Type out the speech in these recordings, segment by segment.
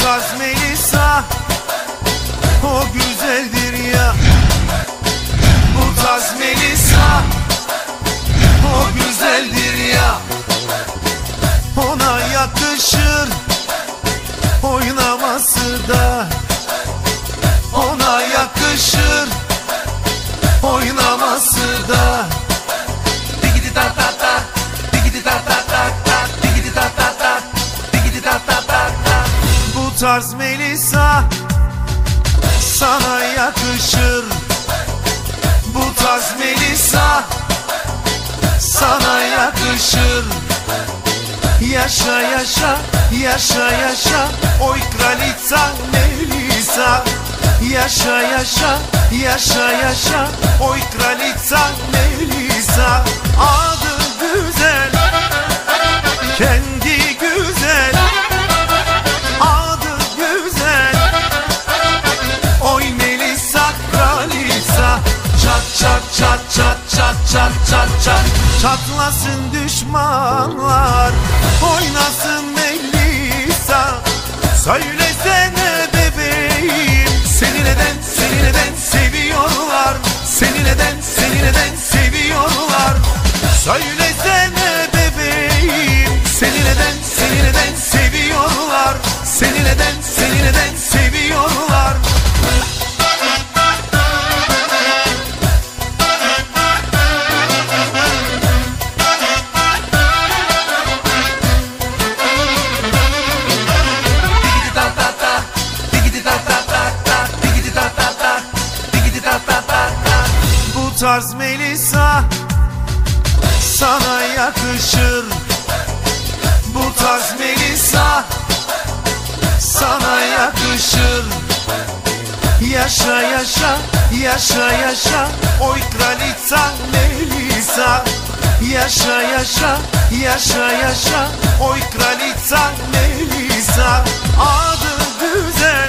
tarz Melisa o güzeldir ya. Bu tarz Melisa o güzeldir ya. Ona yakışır oynaması da, ona yakışır oynaması da. Digidi ta ta ta, digidi ta ta ta ta, digidi ta ta ta, digidi ta ta ta ta. Bu tarz Melisa sana yakışır. Bu tarz Melisa sana yakışır. Yaşa yaşa, yaşa yaşa, oy kralica Melisa. Yaşa yaşa, yaşa yaşa, oy kralica Melisa. Adı güzel, kendi güzel. Adı güzel, oy Melisa kralica. Çat çat çat çat çat çat çat çat. Çatlasın düşmanlar, oynasın Melisa. Söylesene bebeğim, seni neden seviyorlar? Seni neden seviyorlar? Söylesene bebeğim, seni neden seviyorlar? Seni neden seviyorlar? Bu tarz Melisa sana yakışır. Bu tarz Melisa sana yakışır. Yaşa yaşa, yaşa yaşa, oy kralica Melisa. Yaşa yaşa, yaşa yaşa, oy kralica Melisa. Adı güzel,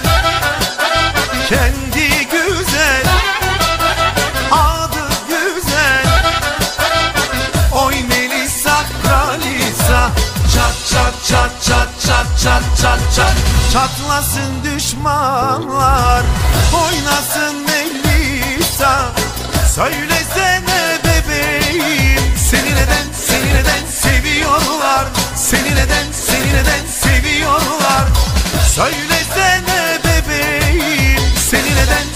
kendi güzel. Adı güzel, oy Melisa kralica. Çat çat çat çat çat çat çat çat. Çatlasın düşmanlar, oynasın Melisa. Söylesene bebeğim, seni neden seviyorlar? Seni neden seviyorlar? Söylesene bebeğim, seni neden